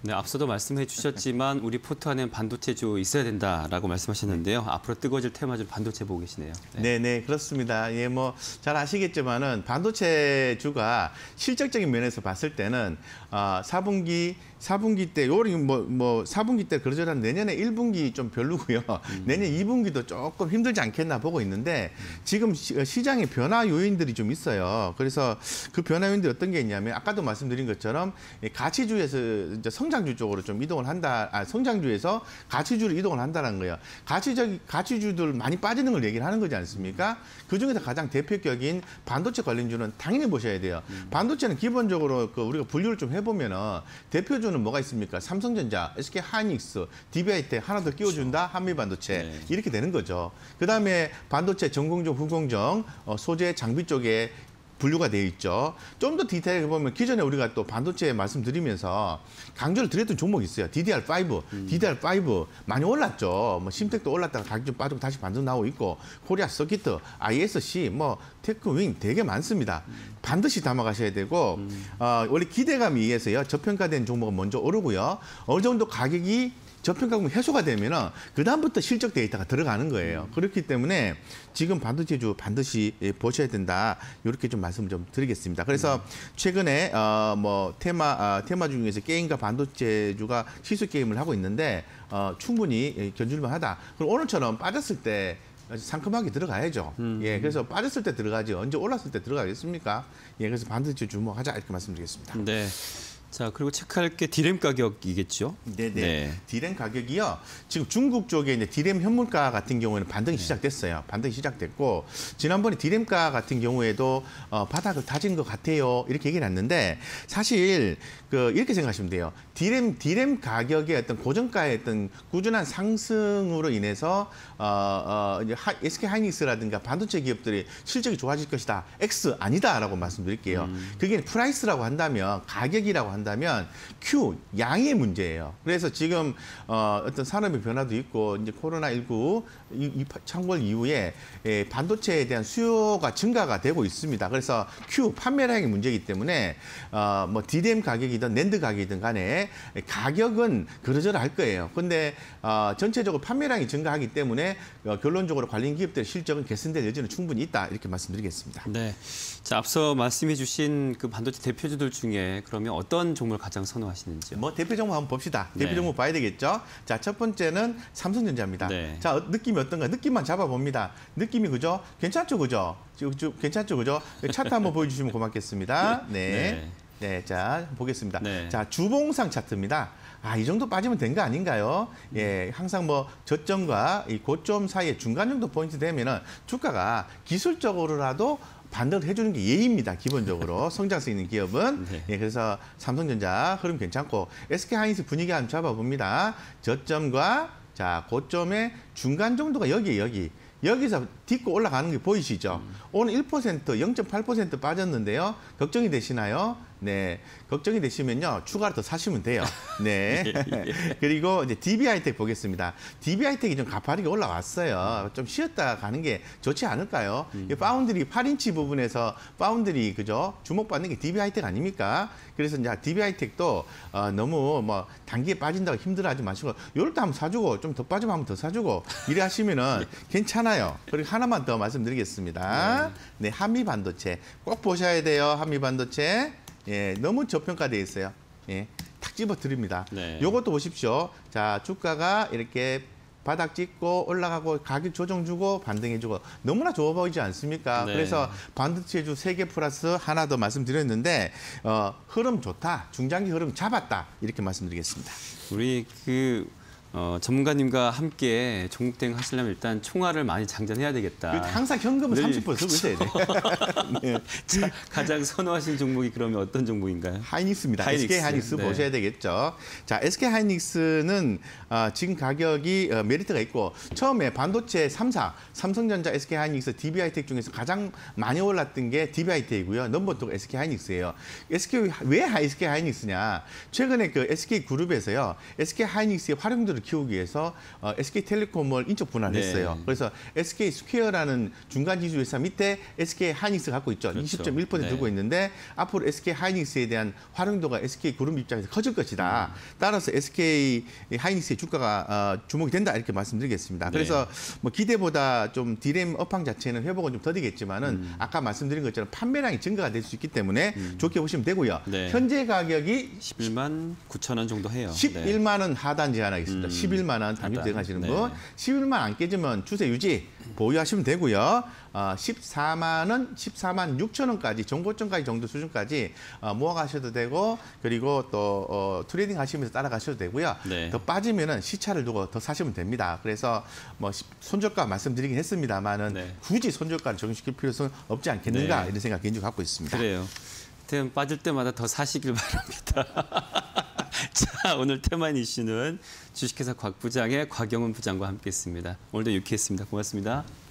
네, 앞서도 말씀해 주셨지만 우리 포트 안에 반도체주 있어야 된다라고 말씀하셨는데요. 앞으로 뜨거워질 테마주 반도체 보고 계시네요. 네, 그렇습니다. 예, 뭐 잘 아시겠지만은 반도체주가 실적적인 면에서 봤을 때는 4분기 때 요리 뭐 4분기 때 그러저런 내년에 1분기 좀 별로고요. 내년 2분기도 조금 힘들지 않겠나 보고 있는데 지금 시장의 변화 요인들이 좀 있어요. 그래서 그 변화 요인들이 어떤 게 있냐면 아까도 말씀드린 것처럼 가치주에서 이제 성장주 쪽으로 좀 이동을 한다. 성장주에서 가치주로 이동을 한다는 거예요. 가치주들 많이 빠지는 걸 얘기를 하는 거지 않습니까? 그중에서 가장 대표격인 반도체 관련주는 당연히 보셔야 돼요. 반도체는 기본적으로 우리가 분류를 좀 해보면은 대표주는 뭐가 있습니까? 삼성전자, SK 하이닉스, DB하이텍 하나 더 끼워준다. 한미반도체 이렇게 되는 거죠. 그다음에 반도체 전공정, 후공정, 소재, 장비 쪽에 분류가 되어 있죠. 좀 더 디테일하게 보면 기존에 우리가 또 반도체 말씀드리면서 강조를 드렸던 종목이 있어요. DDR5. DDR5 많이 올랐죠. 뭐 심텍도 올랐다가 가격 좀 빠지고 다시 반등 나오고 있고 코리아 서키트, ISC, 뭐 테크윙 되게 많습니다. 반드시 담아가셔야 되고 원래 기대감에 의해서요. 저평가된 종목은 먼저 오르고요. 어느 정도 가격이 저평가금 해소가 되면은 그다음부터 실적 데이터가 들어가는 거예요. 그렇기 때문에 지금 반도체주 반드시 보셔야 된다. 이렇게 좀 말씀 좀 드리겠습니다. 그래서 최근에 뭐 테마 중에서 게임과 반도체주가 시수 게임을 하고 있는데 충분히 견줄만하다. 그럼 오늘처럼 빠졌을 때 상큼하게 들어가야죠. 예, 그래서 빠졌을 때 들어가지 언제 올랐을 때 들어가겠습니까? 예, 그래서 반도체 주목하자 이렇게 말씀드리겠습니다. 네. 자, 그리고 체크할 게 디램 가격이겠죠? 네. 디램 가격이요. 지금 중국 쪽에 이제 디램 현물가 같은 경우에는 반등이 시작됐어요. 반등이 시작됐고 지난번에 디램가 같은 경우에도 바닥을 다진 것 같아요. 이렇게 얘기를 했는데 사실 이렇게 생각하시면 돼요. 디램 가격의 어떤 고정가의 어떤 꾸준한 상승으로 인해서 이제 SK 하이닉스라든가 반도체 기업들이 실적이 좋아질 것이다. X 아니다라고 말씀드릴게요. 그게 프라이스라고 한다면 가격이라고 한다면 Q 양의 문제예요. 그래서 지금 어떤 산업의 변화도 있고 이제 코로나19 창궐 이후에 반도체에 대한 수요가 증가가 되고 있습니다. 그래서 Q 판매량의 문제이기 때문에 뭐 디램 가격이든 낸드 가격이든 간에 가격은 그러저러 할 거예요. 근데 전체적으로 판매량이 증가하기 때문에 결론적으로 관련 기업들의 실적은 개선될 여지는 충분히 있다. 이렇게 말씀드리겠습니다. 네. 자, 앞서 말씀해 주신 그 반도체 대표주들 중에 그러면 어떤 종목을 가장 선호하시는지요? 뭐 대표 종목 한번 봅시다. 대표 종목 봐야 되겠죠? 자, 첫 번째는 삼성전자입니다. 네. 자, 느낌이 어떤가? 느낌만 잡아봅니다. 느낌이 그죠? 괜찮죠, 그죠? 괜찮죠, 그죠? 차트 한번 보여주시면 고맙겠습니다. 네, 자, 보겠습니다. 자, 주봉상 차트입니다. 이 정도 빠지면 된 거 아닌가요? 예, 항상 뭐 저점과 이 고점 사이에 중간 정도 포인트 되면은 주가가 기술적으로라도 반등을 해주는 게 예의입니다. 기본적으로 성장성 있는 기업은. 예, 그래서 삼성전자 흐름 괜찮고 SK 하이닉스 분위기 한번 잡아봅니다. 저점과 자 고점의 중간 정도가 여기. 여기서 딛고 올라가는 게 보이시죠? 오늘 1%, 0.8% 빠졌는데요. 걱정이 되시나요? 네, 걱정이 되시면요. 추가로 더 사시면 돼요. 네. 그리고 이제 DB하이텍 보겠습니다. DB하이텍이 좀 가파르게 올라왔어요. 좀 쉬었다 가는 게 좋지 않을까요? 파운드리 8인치 부분에서 파운드리 그죠? 주목받는 게 DB하이텍 아닙니까? 그래서 이제 DB하이텍도 너무 뭐 단기에 빠진다고 힘들어하지 마시고 이럴 때 한번 사주고 좀 더 빠지면 한번 더 사주고 이래 하시면은 괜찮아요. 그리고 하나만 더 말씀드리겠습니다. 네, 한미반도체 꼭 보셔야 돼요. 한미반도체. 예, 너무 저평가되어 있어요. 예, 탁 집어 드립니다. 요것도 보십시오. 자, 주가가 이렇게 바닥 찍고 올라가고 가격 조정 주고 반등해 주고 너무나 좋아 보이지 않습니까? 그래서 반도체주 3개 플러스 하나 더 말씀드렸는데 흐름 좋다. 중장기 흐름 잡았다. 이렇게 말씀드리겠습니다. 우리 전문가님과 함께 종목 대응 하시려면 일단 총알을 많이 장전해야 되겠다. 항상 현금을 30% 쓰고 있어야 돼. 네. 자, 가장 선호하신 종목이 그러면 어떤 종목인가요? 하이닉스입니다. SK 하이닉스 보셔야 되겠죠. 자, SK 하이닉스는 지금 가격이 메리트가 있고 처음에 반도체 3사, 삼성전자, SK 하이닉스, DB하이텍 중에서 가장 많이 올랐던 게 DB하이텍이고요. 넘버 2가 SK 하이닉스예요. 왜 SK 하이닉스냐? 최근에 그 SK 그룹에서요. SK 하이닉스의 활용도를 키우기 위해서 SK텔레콤을 인적 분할했어요. 네. 그래서 SK스퀘어라는 중간 지수 회사 밑에 SK하이닉스 갖고 있죠. 그렇죠. 20.1% 네. 들고 있는데 앞으로 SK하이닉스에 대한 활용도가 SK그룹 입장에서 커질 것이다. 따라서 SK하이닉스의 주가가 주목이 된다 이렇게 말씀드리겠습니다. 네. 그래서 뭐 기대보다 좀 디램 업황 자체는 회복은 좀 더디겠지만은 아까 말씀드린 것처럼 판매량이 증가가 될 수 있기 때문에 좋게 보시면 되고요. 네. 현재 가격이 11만 9천 원 정도 해요. 11만 원 하단 제한하겠습니다. 11만 원 단위 하단. 대응하시는 네. 분 11만 안 깨지면 추세 유지 보유하시면 되고요. 14만 원, 14만 6천 원까지 정고점까지 정도 수준까지 모아가셔도 되고 그리고 또 트레이딩 하시면서 따라가셔도 되고요. 네. 더 빠지면은 시차를 두고 더 사시면 됩니다. 그래서 뭐 손절가 말씀드리긴 했습니다만은 네. 굳이 손절가를 적용시킬 필요성은 없지 않겠는가 네. 이런 생각 개인적으로 갖고 있습니다. 그래요. 하여튼 빠질 때마다 더 사시길 바랍니다. 자, 오늘 테마인 이슈는 주식회사 곽부장의 곽영훈 부장과 함께했습니다. 오늘도 유쾌했습니다. 고맙습니다.